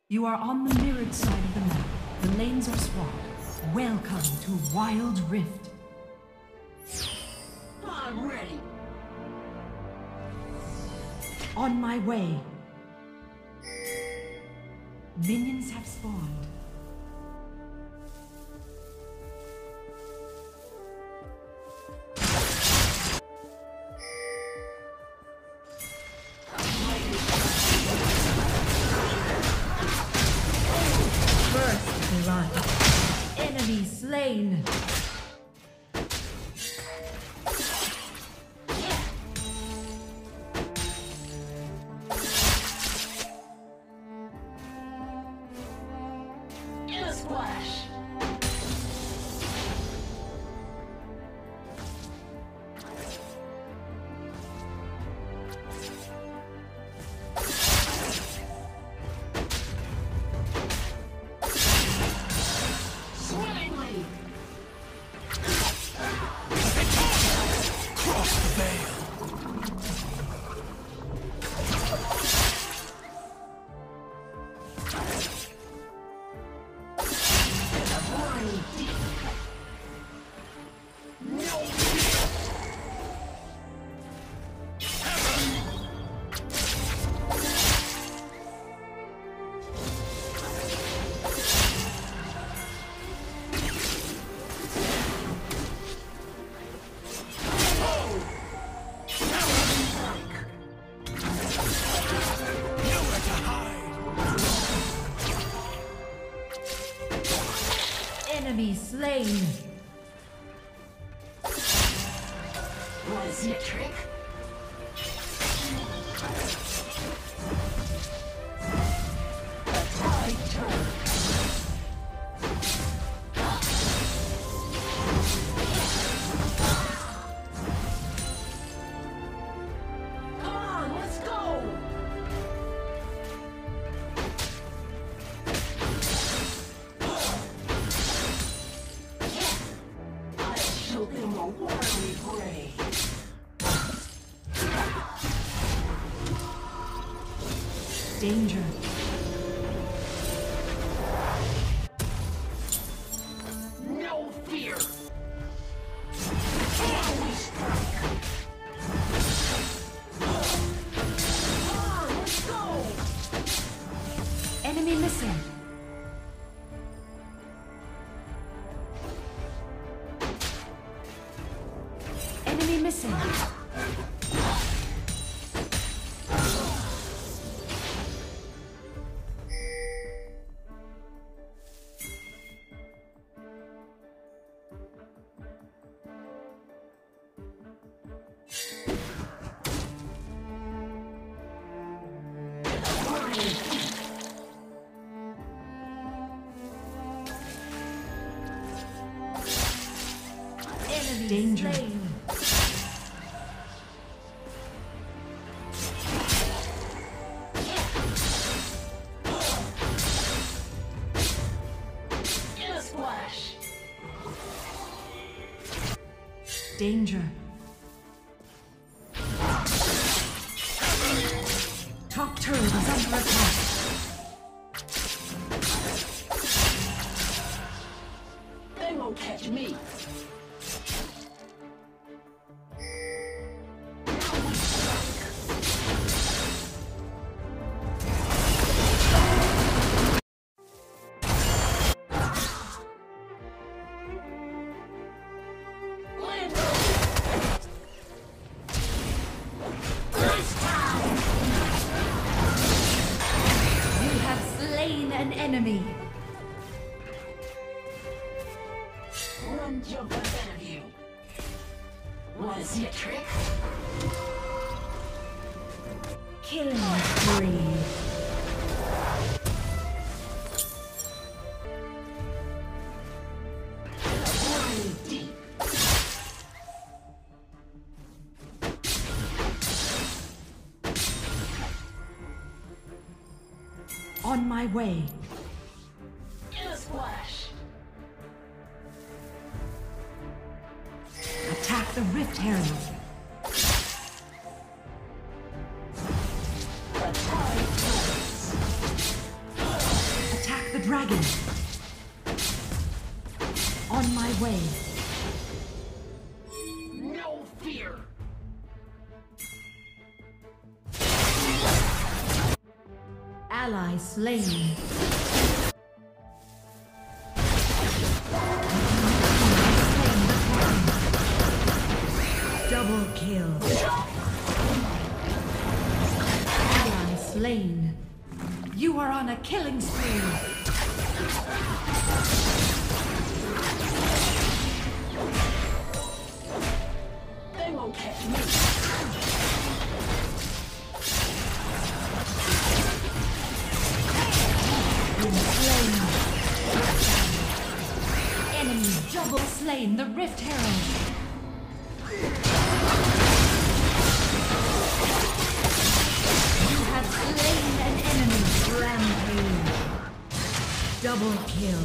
You are on the mirrored side of the map. The lanes are swapped. Welcome to Wild Rift. I'm ready. On my way. Minions have spawned. First blood. Enemy slain. Enemy slain. Was it a trick? A tide turn. Come on, let's go. Them a watery grave. Danger. No fear. Always strike. Come on, let's go. Enemy missing. Enemy missing. Enemy danger. Slain. Danger. Top turret is under attack. They won't catch me. An enemy. One jump ahead of you. Was it a trick? Killing spree. Deep. On my way. In a splash. Attack the Rift Herald. The tide turns. way. No fear. Ally slain. Double kill. Ally slain. You are on a killing spree. They won't catch me. Enemy double slain the Rift Herald. You have slain an enemy. Rampage. Double kill.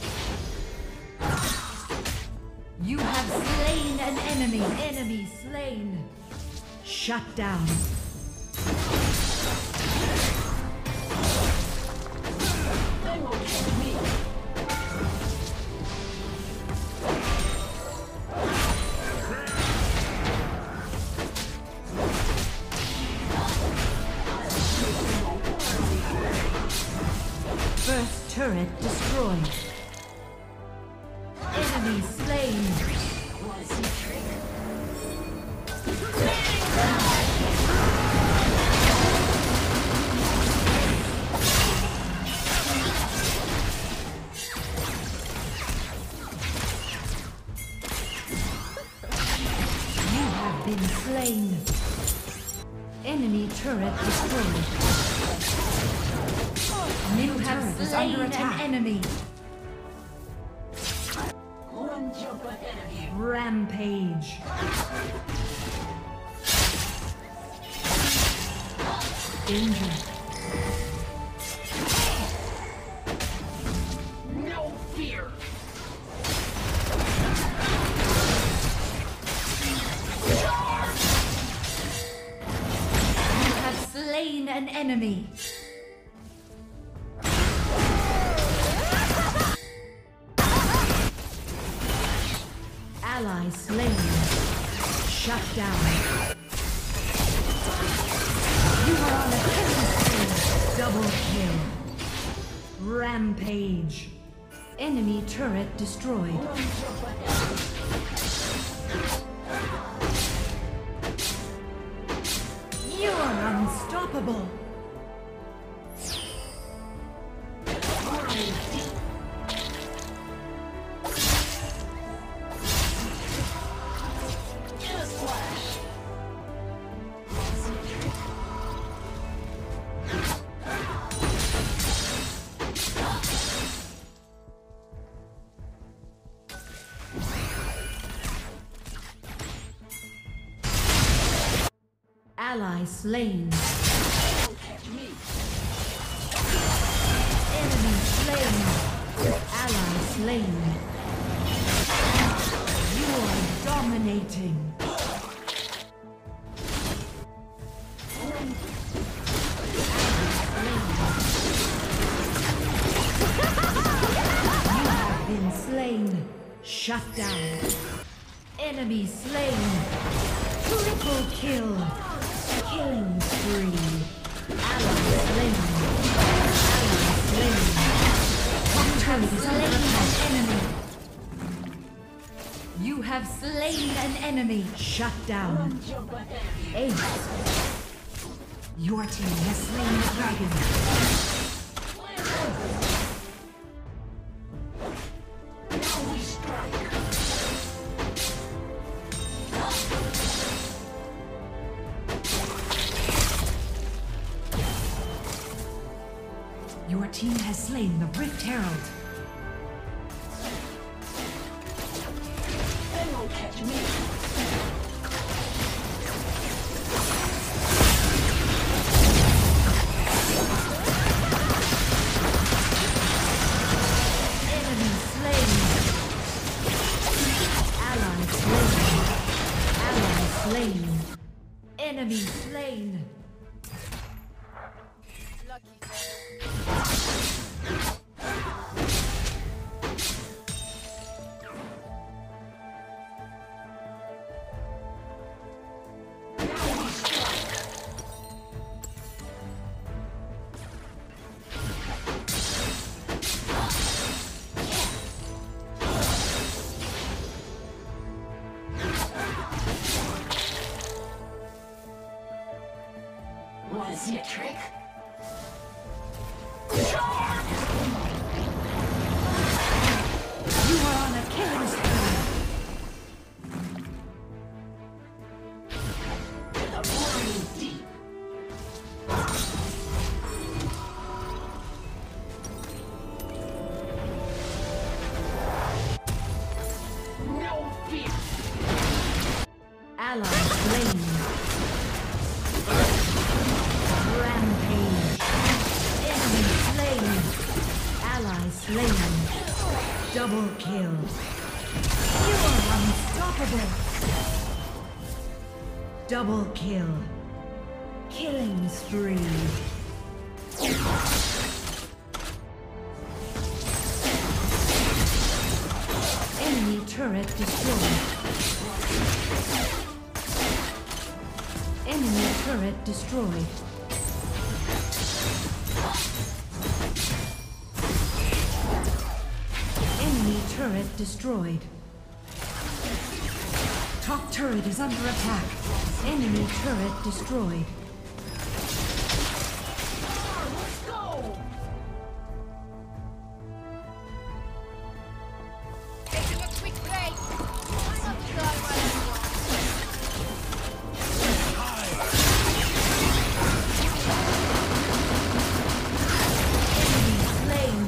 You have slain an enemy. Enemy slain. Shut down. They won't catch me. First turret destroyed. Enemy slain. Want to see a trick? You have been slain. Enemy turret destroyed. You have slain an enemy. One jump ahead of you. Rampage. Danger. No fear. You have slain an enemy. Ally slain. Shut down. You are on a killing spree. Double kill. Rampage. Enemy turret destroyed. One jump ahead of you. You are unstoppable. Get a splash. Want to see a trick? Ally slain. Don't catch me. Enemy slain. Ally slain. You are dominating. You have been slain. Shut down. Enemy slain. Triple kill. Killing spree. Ally slain. Ally slain. You have slain an enemy. You have slain an enemy. Shut down. One jump ahead of you. Ace. Your team has slain the dragon. Now we strike. Your team has slain the Rift Herald. They won't catch me. Enemy slain. Ally slain. Ally slain. Enemy slain. see a trick? You are on a killing spree. Pouring deep. No fear. Ally slain. Rampage. Enemy slain. Ally slain. Double kill. You are unstoppable. Double kill. Killing spree. Enemy turret destroyed. Enemy turret destroyed. Enemy turret destroyed. Top turret is under attack. Enemy turret destroyed. Let's go! Taking a quick break. I'm not done right Enemy slain.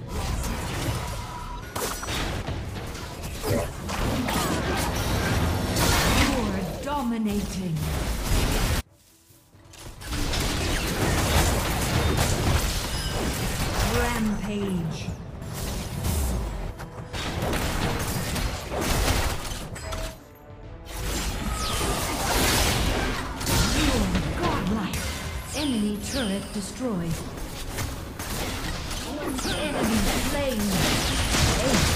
You're dominating. Rampage. You're godlike. Enemy turret destroyed. Enemy slain. Ace.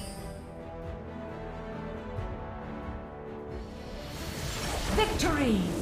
Victory!